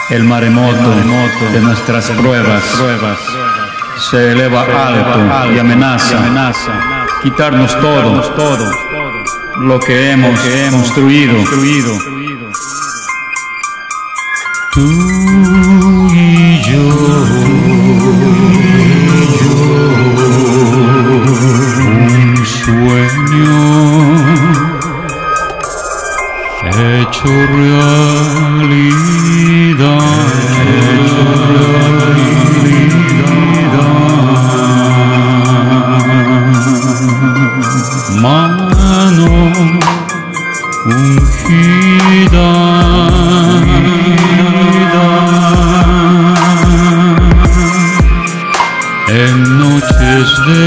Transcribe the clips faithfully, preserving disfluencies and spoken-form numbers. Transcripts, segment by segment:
El maremoto de nuestras pruebas se eleva alto y amenaza quitarnos todo lo que hemos construido. Tú y yo, un sueño hecho realidad, hecho realidad. Mano ungida, en noches de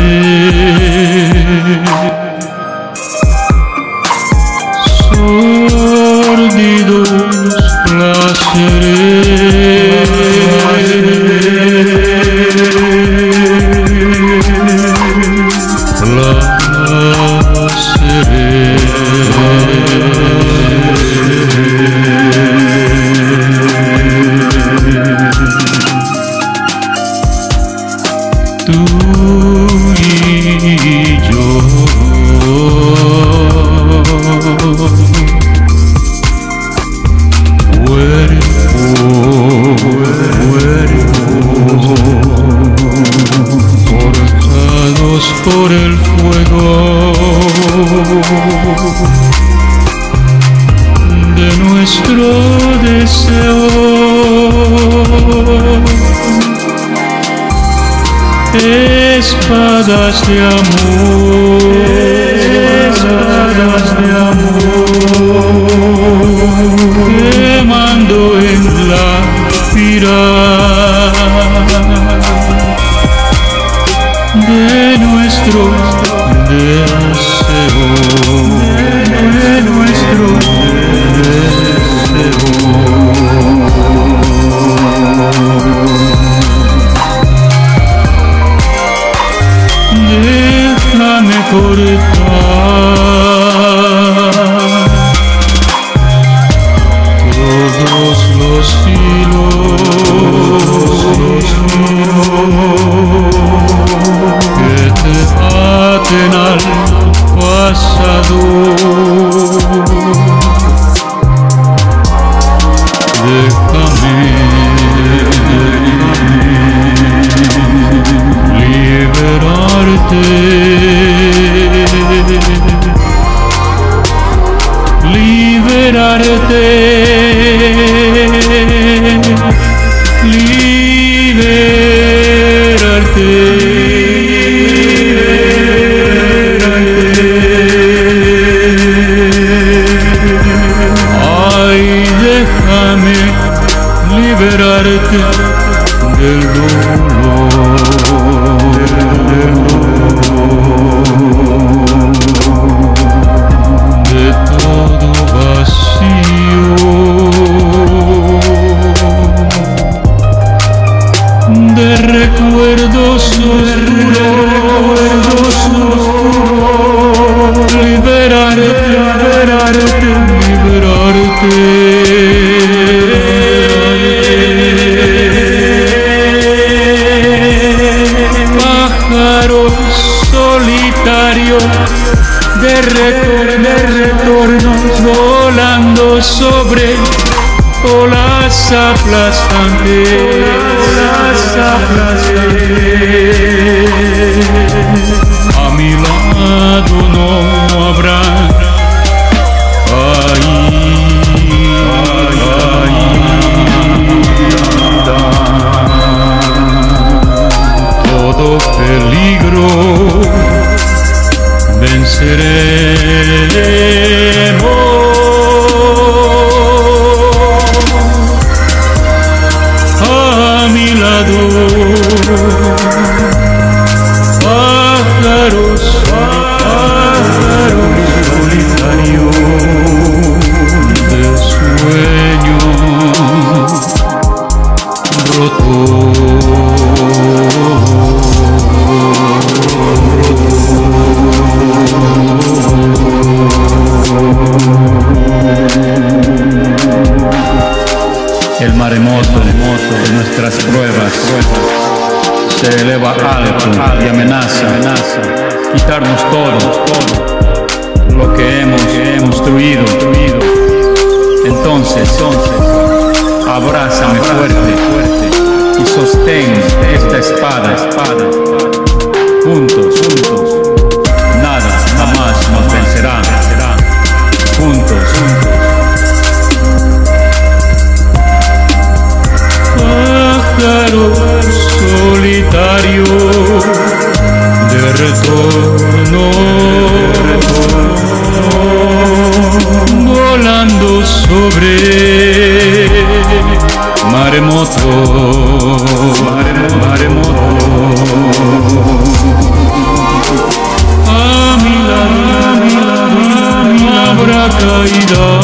sórdidos placeres, tú y yo, cuerpo, cuerpo, forjados por el fuego de nuestro deseo. Espadas de amor, espadas de amor, quemando en la pira de nuestro deseo, de nuestro deseo. Déjame cortar todos los hilos, los hilos que te aten al pasado. Déjame liberarte, liberarte, liberarte, ay, déjame liberarte del dolor, de todo vacío, de recuerdos oscuros, liberarte, liberarte, liberarte. Pájaro solitario de retorno, de retornos volando sobre olas aplastantes, olas aplastantes. A mi lado no habrá todo peligro venceremos. A mi lado pájaros, pájaros eleva alto y amenaza, amenaza quitarnos todo, todo lo que hemos construido. Entonces, entonces, abrázame fuerte, fuerte y sostén esta espada, espada. Juntos, juntos, nada jamás nos vencerá. Juntos, juntos. Pájaro solitario de retorno, volando sobre maremoto, maremoto. A mi lado, a mi lado habrá caída